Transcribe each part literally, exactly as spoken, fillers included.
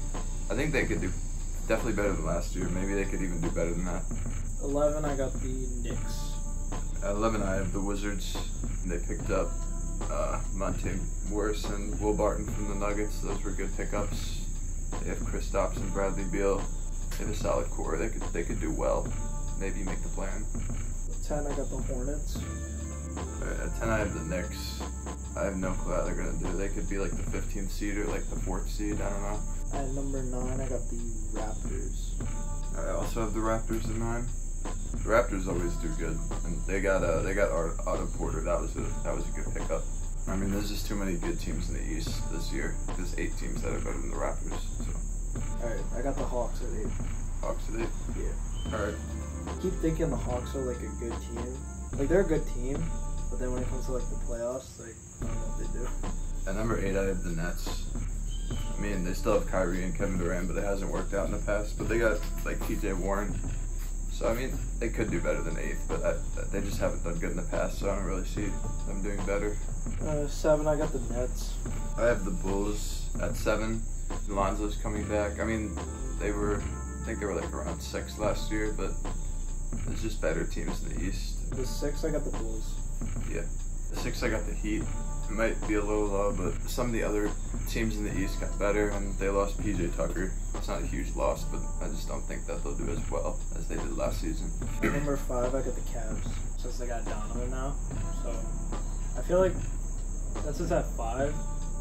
I think they could do definitely better than last year. Maybe they could even do better than that. eleven, I got the Knicks. At eleven, I have the Wizards. They picked up uh, 𝗯𝗀𝗕𝗦𝗬𝗀 and Will Barton from the Nuggets. Those were good pickups. They have Kristaps and Bradley Beal. They have a solid core. They could they could do well. Maybe make the plan. ten, I got the Hornets. Right, at ten, I have the Knicks. I have no clue how they're gonna do. They could be like the fifteenth seed or like the fourth seed. I don't know. At number nine, I got the Raptors. I also have the Raptors in nine. The Raptors always do good, and they got uh they got Otto Porter. That was a that was a good pickup. I mean, there's just too many good teams in the East this year. There's eight teams that are better than the Raptors. So. Alright, I got the Hawks at eight. Hawks at eight. Yeah. All right. I keep thinking the Hawks are like a good team. Like they're a good team, but then when it comes to like the playoffs, like I don't know what they do. At number eight, I have the Nets. I mean, they still have Kyrie and Kevin Durant, but it hasn't worked out in the past. But they got like T J Warren. So, I mean, they could do better than eighth, but I, they just haven't done good in the past, so I don't really see them doing better. Uh, seven, I got the Nets. I have the Bulls at seven. Lonzo's coming back. I mean, they were, I think they were like around six last year, but there's just better teams in the East. The six, I got the Bulls. Yeah. The six, I got the Heat. It might be a little low, but some of the other teams in the East got better, and they lost P J Tucker. It's not a huge loss, but I just don't think that they'll do as well as they did last season. At number five, I got the Cavs, since they got Donovan now. So, I feel like, that's just at five.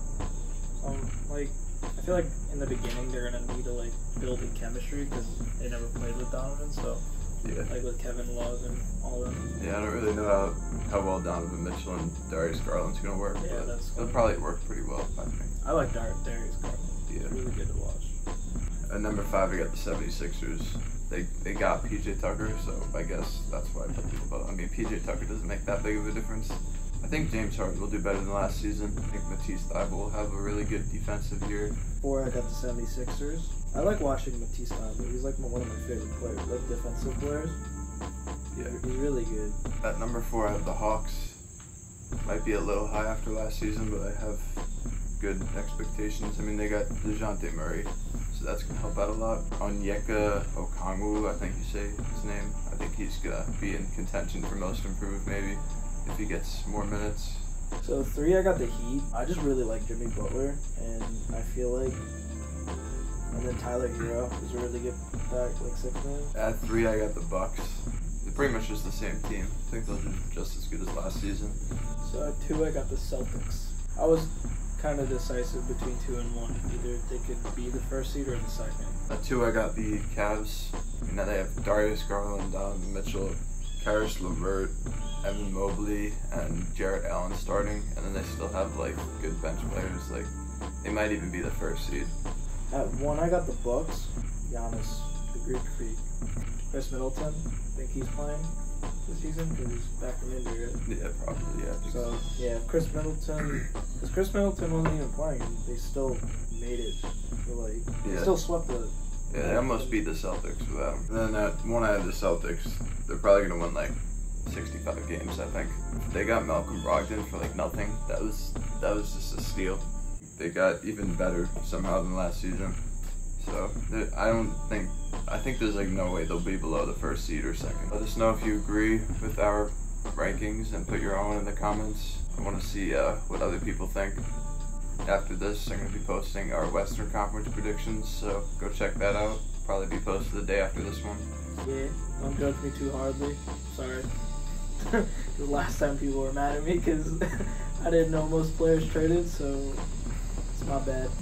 Um, like, I feel like in the beginning they're going to need to, like, build a chemistry, because they never played with Donovan, so. Yeah. Like with Kevin Love and all of them. Yeah, I don't really know how, how well Donovan Mitchell and Darius Garland's going to work. Yeah, but that's they'll probably work pretty well, I think. I like Dar- Darius Garland. Yeah. He's really good to watch. At number five, I got the seventy-sixers. They they got P J Tucker, so I guess that's why I put people about it. I mean, P J Tucker doesn't make that big of a difference. I think James Harden will do better than last season. I think Matisse Thybulle will have a really good defensive year. Four, I got the seventy-sixers. I like watching Matisse Thybulle. He's like one of my favorite players, like defensive players. Yeah. He's really good. At number four, I have the Hawks. Might be a little high after last season, but I have good expectations. I mean, they got DeJounte Murray, so that's going to help out a lot. 𝗯𝗀𝗕𝗦𝗬𝗀𝗓, I think you say his name. I think he's going to be in contention for most improved, maybe, if he gets more minutes. So three, I got the Heat. I just really like Jimmy Butler, and I feel like, and then Tyler Hero is a really good back, like six man. At three, I got the Bucks. They're pretty much just the same team. I think they'll do just as good as last season. So at two, I got the Celtics. I was kind of decisive between two and one. Either they could be the first seed or the second. At two, I got the Cavs. You know, they have Darius Garland, Donovan Mitchell, Karis LeVert, Evan Mobley, and Jarrett Allen starting, and then they still have like good bench players. Like they might even be the first seed. At one, I got the Bucks. Giannis, the Greek freak. Chris Middleton, I think he's playing this season because he's back from injury. Right? Yeah, probably. Yeah. So yeah, if Chris Middleton, because Chris Middleton wasn't even playing, they still made it. So like, they Yeah. still swept the. Yeah, they almost beat the Celtics without him. And then at one, I have the Celtics. They're probably gonna win like sixty-five games, I think. They got Malcolm Brogdon for like nothing. That was that was just a steal. They got even better somehow than last season. So I don't think I think there's like no way they'll be below the first seed or second. Let us know if you agree with our rankings and put your own in the comments. I want to see uh, what other people think. After this, I'm going to be posting our Western Conference predictions, so go check that out. Probably be posted the day after this one. Yeah, don't judge me too hardly. Sorry. The last time people were mad at me because I didn't know most players traded, so it's my bad.